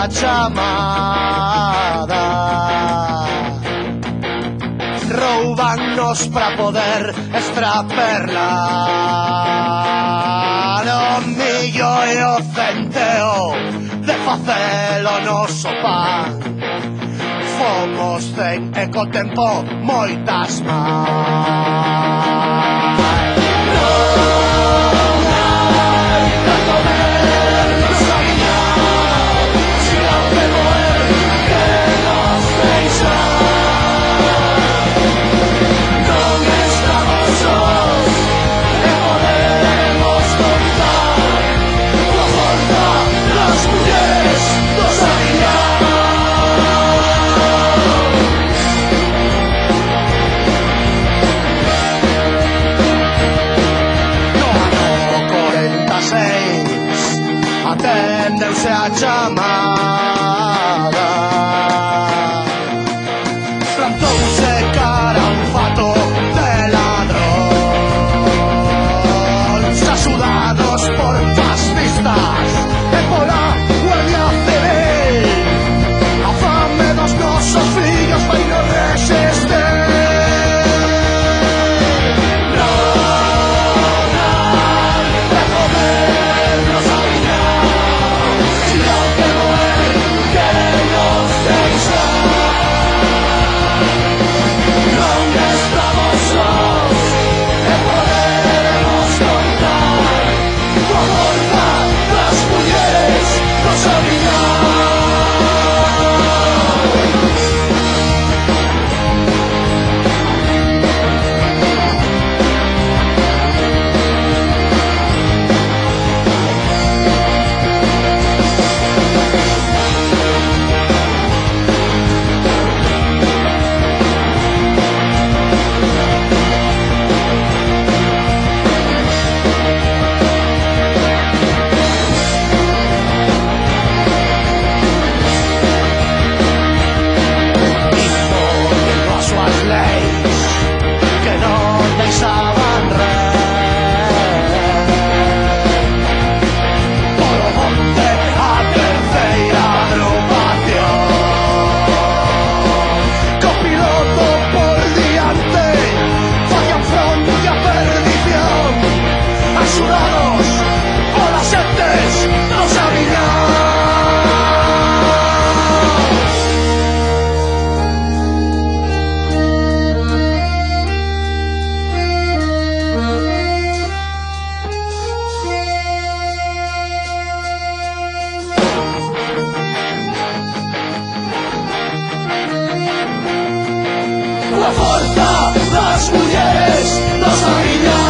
a chamada. Roubannos para poder extraperla. O millo e o centeo de facelo noso pan. Fomos cen e co tempo moitas máis. Atendeuse a chamada. Plantouse cara un fato de ladrón, axudados por fascistas e pola Guardia Civil. A fame dos nosos fillos vai nos resistir. La forza das mulleres, dos a